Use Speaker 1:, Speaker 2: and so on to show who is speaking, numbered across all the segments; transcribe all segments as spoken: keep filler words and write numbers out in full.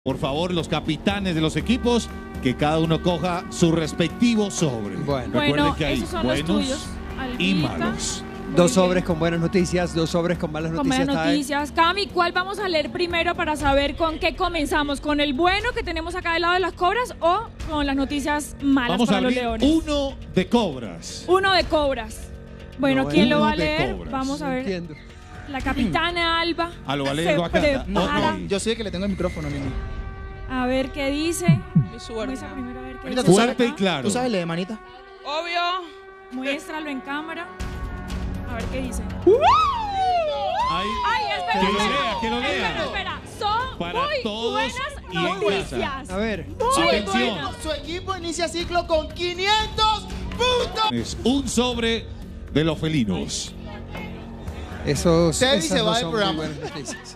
Speaker 1: Por favor, los capitanes de los equipos, que cada uno coja su respectivo sobre.
Speaker 2: Bueno,
Speaker 1: recuerden
Speaker 3: bueno,
Speaker 1: que hay
Speaker 3: esos son
Speaker 1: buenos
Speaker 3: los tuyos,
Speaker 1: y
Speaker 3: Albita.
Speaker 1: malos.
Speaker 3: Muy
Speaker 2: dos
Speaker 3: bien.
Speaker 2: sobres con buenas noticias, dos sobres con malas
Speaker 3: Con
Speaker 2: noticias.
Speaker 3: buenas
Speaker 2: Tae.
Speaker 3: noticias. Cami, ¿cuál vamos a leer primero para saber con qué comenzamos? ¿Con el bueno que tenemos acá del lado de las cobras o con las noticias malas
Speaker 1: Vamos a
Speaker 3: para los
Speaker 1: abrir
Speaker 3: leones?
Speaker 1: uno de cobras.
Speaker 3: Uno de cobras. Bueno,
Speaker 2: No,
Speaker 3: ¿quién
Speaker 1: uno
Speaker 3: lo va a
Speaker 1: de
Speaker 3: leer?
Speaker 1: cobras.
Speaker 3: Vamos a
Speaker 2: No
Speaker 3: ver.
Speaker 2: entiendo.
Speaker 3: La capitana Alba.
Speaker 1: Ah, lo va a
Speaker 3: se
Speaker 1: leer Wakanda.
Speaker 3: prepara.
Speaker 1: Ok.
Speaker 4: Yo sé que le tengo el micrófono, Nini.
Speaker 3: A ver qué dice. Muestra primero a ver qué
Speaker 4: Manita,
Speaker 3: dice
Speaker 4: ¿tú
Speaker 3: por
Speaker 1: Fuerte y
Speaker 3: acá.
Speaker 1: claro.
Speaker 4: ¿Tú sabes leer, manita?
Speaker 5: Obvio.
Speaker 3: Muéstralo en cámara. A ver qué dice.
Speaker 1: Ahí.
Speaker 3: Ay, espera,
Speaker 1: Que lo
Speaker 3: espera.
Speaker 1: lea, que lo lea.
Speaker 3: Espera, espera. Son
Speaker 1: Para
Speaker 3: muy
Speaker 1: todos
Speaker 3: buenas
Speaker 1: y en
Speaker 3: noticias.
Speaker 2: A ver,
Speaker 3: Muy
Speaker 1: Atención.
Speaker 3: buenas.
Speaker 4: Su equipo inicia ciclo con quinientos puntos.
Speaker 1: Es un sobre de los felinos.
Speaker 2: esos,
Speaker 4: Teddy
Speaker 2: esas
Speaker 4: se
Speaker 2: no
Speaker 4: va del
Speaker 2: son
Speaker 4: programa.
Speaker 2: muy buenas noticias.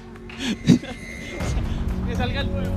Speaker 5: Que salga el nuevo.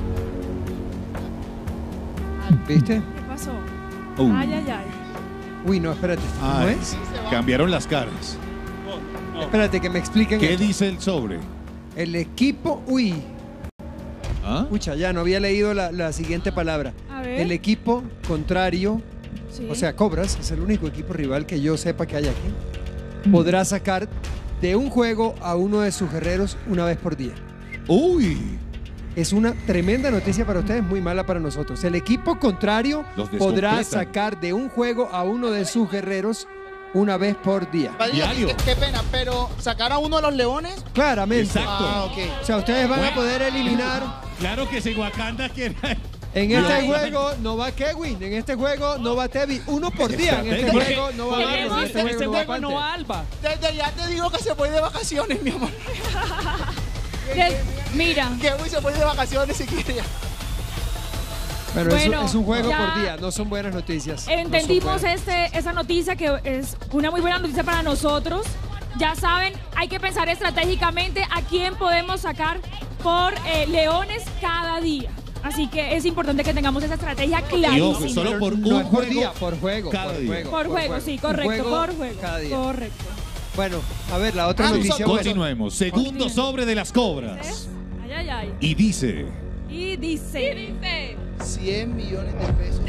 Speaker 2: ¿Viste?
Speaker 3: ¿Qué pasó?
Speaker 1: Uh.
Speaker 3: Ay, ay, ay.
Speaker 2: Uy, no, espérate. ¿No
Speaker 1: Ay,
Speaker 2: es?
Speaker 1: cambiaron las caras.
Speaker 2: Espérate, que me expliquen
Speaker 1: ¿Qué
Speaker 2: esto.
Speaker 1: dice el sobre?
Speaker 2: El equipo... Uy,
Speaker 1: ¿Ah?
Speaker 2: escucha, ya no había leído la, la siguiente palabra.
Speaker 3: A ver.
Speaker 2: El equipo contrario,
Speaker 3: Sí.
Speaker 2: o sea, Cobras, es el único equipo rival que yo sepa que hay aquí, podrá sacar de un juego a uno de sus guerreros una vez por día.
Speaker 1: Uy.
Speaker 2: Es una tremenda noticia para ustedes, muy mala para nosotros. El equipo contrario
Speaker 1: Los
Speaker 2: podrá
Speaker 1: descompletan.
Speaker 2: sacar de un juego a uno de sus guerreros una vez por día.
Speaker 4: Padilla,
Speaker 1: Diario.
Speaker 4: qué, qué pena, pero sacar a uno de los leones.
Speaker 2: Claramente.
Speaker 1: Exacto.
Speaker 4: Ah, ok.
Speaker 2: O sea, ustedes van a
Speaker 1: Bueno.
Speaker 2: poder eliminar.
Speaker 1: Claro que si Wakanda quiere.
Speaker 2: En este
Speaker 3: Ay.
Speaker 2: juego no va Kevin, en este juego no va Tevi, uno por día. En este
Speaker 1: Estrategia.
Speaker 2: juego no va Vargas, en
Speaker 3: Tenemos-
Speaker 2: este
Speaker 5: En este
Speaker 2: juego no va
Speaker 5: juego no
Speaker 2: Pante.
Speaker 5: va Alba.
Speaker 4: Desde ya te digo que se fue de vacaciones, mi amor.
Speaker 3: De- mira,
Speaker 4: Que hoy se fue de vacaciones si quiere ya.
Speaker 2: Pero
Speaker 3: Bueno,
Speaker 2: eso es un juego
Speaker 3: ya
Speaker 2: por día, no son buenas noticias. No son
Speaker 3: entendimos
Speaker 2: buenas.
Speaker 3: este, esa noticia que es una muy buena noticia para nosotros. Ya saben, hay que pensar estratégicamente a quién podemos sacar por eh, leones cada día. Así que es importante que tengamos esa estrategia
Speaker 1: Y ojo,
Speaker 3: clarísima.
Speaker 1: solo
Speaker 2: Pero
Speaker 1: por
Speaker 2: no
Speaker 1: un
Speaker 2: es por
Speaker 1: juego
Speaker 2: día, por juego.
Speaker 1: cada
Speaker 2: por
Speaker 1: día.
Speaker 2: juego,
Speaker 3: Por juego, sí,
Speaker 2: Un
Speaker 3: correcto, por juego.
Speaker 2: Cada día.
Speaker 3: Correcto.
Speaker 2: Bueno, a ver, la otra
Speaker 4: Ah,
Speaker 2: noticia. pues,
Speaker 1: Continuemos. Segundo sobre de las cobras.
Speaker 3: Ay, ay, ay.
Speaker 1: Y dice.
Speaker 3: Y dice.
Speaker 4: cien millones de pesos.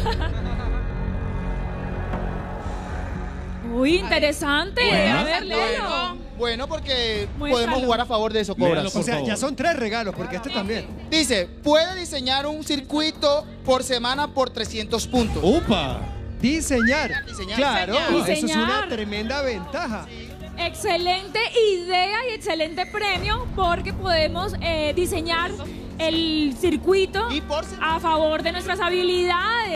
Speaker 3: Muy interesante.
Speaker 1: Bueno.
Speaker 3: A ver, léelo.
Speaker 4: Bueno, porque
Speaker 3: Muéstralo.
Speaker 4: podemos jugar a favor de eso,
Speaker 1: Léalo,
Speaker 4: Cobras.
Speaker 1: por
Speaker 2: O sea,
Speaker 1: favor.
Speaker 2: ya son tres regalos, porque este también.
Speaker 4: Dice, puede diseñar un circuito por semana por trescientos puntos.
Speaker 1: ¡Upa!
Speaker 2: Diseñar.
Speaker 4: Diseñar.
Speaker 2: Claro,
Speaker 3: Diseñar.
Speaker 2: eso es una tremenda ventaja.
Speaker 3: Excelente idea y excelente premio porque podemos eh, diseñar el circuito
Speaker 4: Y por semana.
Speaker 3: a favor de nuestras habilidades.